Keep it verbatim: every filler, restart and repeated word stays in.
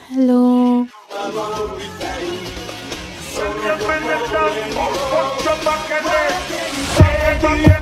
Hello. When you bring it down, put your back in it.